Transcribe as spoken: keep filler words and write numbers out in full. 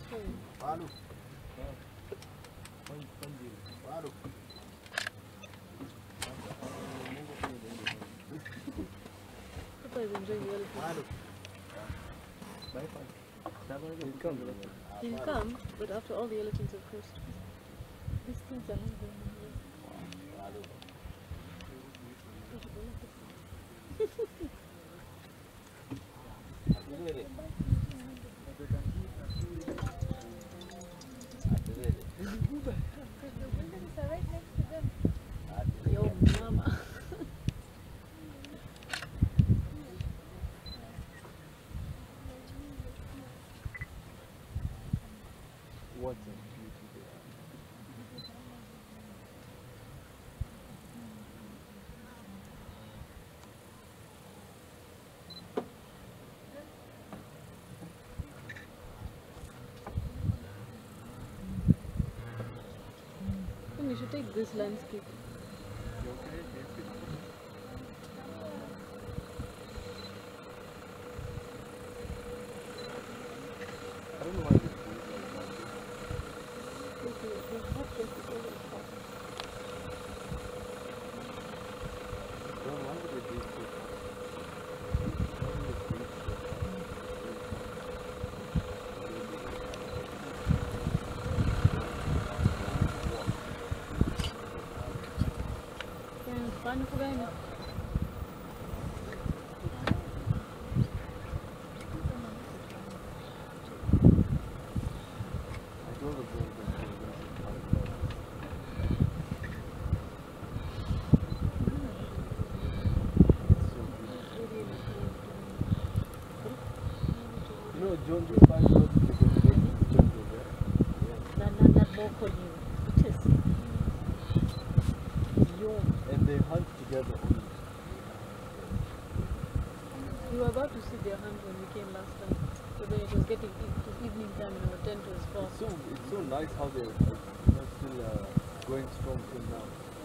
Palu. Palu. Papa is enjoying the elephant. Palu. He'll come. He'll come, but after all the elephants have crossed. These things are not going Palu. Yo, mama. What a beauty they are. I think we should take this landscape. You okay? Yes, I don't know why they do it like that. Okay, the hot place is always hot. Well, why would they do it so fast? Why would they do it so Kaya paano ko gaya na? I told the girl that they were going to find out. It's so beautiful. You know, John Joe five girls because they go to John Joe, right? Yeah. Not, not that vocal you. It is. Yo. And they hunt together only. We were about to see their hunt when we came last time. But then it was getting e- it was evening time and our tent was far. It's so, it's so nice how they're like, you know, still uh, going strong till now.